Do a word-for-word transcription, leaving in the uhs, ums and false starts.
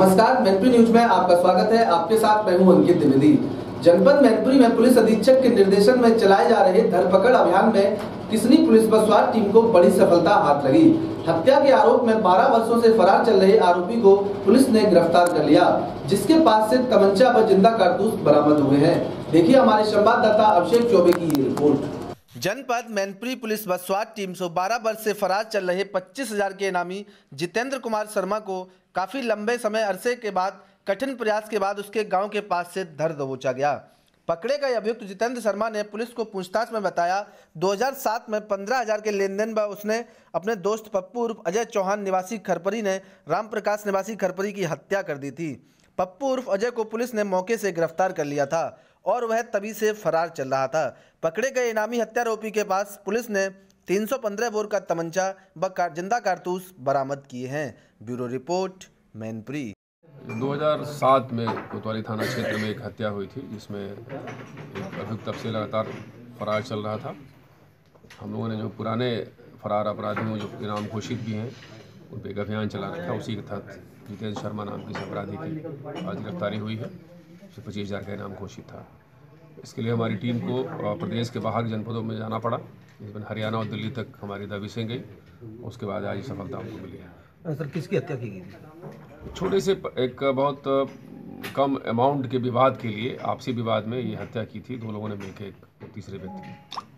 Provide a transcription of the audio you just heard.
नमस्कार, मैनपुरी न्यूज में आपका स्वागत है। आपके साथ मैं हूं अंकित द्विवेदी। जनपद मैनपुरी में पुलिस अधीक्षक के निर्देशन में चलाए जा रहे धरपकड़ अभियान में किसनी पुलिस व स्वास्थ्य टीम को बड़ी सफलता हाथ लगी। हत्या के आरोप में बारह वर्षों से फरार चल रहे आरोपी को पुलिस ने गिरफ्तार कर लिया, जिसके पास से तमंचा व जिंदा कारतूस बरामद हुए हैं। देखिए हमारे संवाददाता अभिषेक चौबे की ये रिपोर्ट। जनपद मैनपुरी पुलिस व स्वास्थ्य टीम से बारह वर्ष से फरार चल रहे पच्चीस हजार के इनामी जितेंद्र कुमार शर्मा को काफी लंबे समय अरसे के बाद कठिन प्रयास के बाद उसके गांव के पास से धर दबोचा गया। पकड़े गए अभियुक्त जितेंद्र शर्मा ने पुलिस को पूछताछ में बताया दो हज़ार सात में पंद्रह हजार के लेन देन व उसने अपने दोस्त पप्पू उर्फ अजय चौहान निवासी खरपरी ने राम प्रकाश निवासी खरपरी की हत्या कर दी थी। पप्पू उर्फ अजय को पुलिस ने मौके से गिरफ्तार कर लिया था और वह तभी से फरार चल रहा था। पकड़े गए इनामी हत्यारोपी के पास पुलिस ने तीन सौ पंद्रह बोर का तमंचा व जिंदा कारतूस बरामद किए हैं। Bureau report, Mainpuri. दो हज़ार सात में कोतवाली थाना क्षेत्र में एक हत्या हुई थी, जिसमें एक अभियुक्त तब से लगातार फरार चल रहा था। हम लोगों ने जो पुराने फरार अपराधियों जो इनाम घोषित भी हैं उन पर एक अभियान चला रखा। उसी के तहत जितेंद्र शर्मा नाम की इस अपराधी की आज गिरफ्तारी हुई है। उसे पच्चीस हज़ार का इनाम घोषित था। इसके लिए हमारी टीम को प्रदेश के बाहर जनपदों में जाना पड़ा, जिसमें हरियाणा और दिल्ली तक हमारी दबिशें गई। उसके बाद आज ये सफलता हमको मिली है। सर, किसकी हत्या की गई थी? छोटे से एक बहुत कम अमाउंट के विवाद के लिए, आपसी विवाद में ये हत्या की थी। दो लोगों ने मिलकर एक तीसरे व्यक्ति की।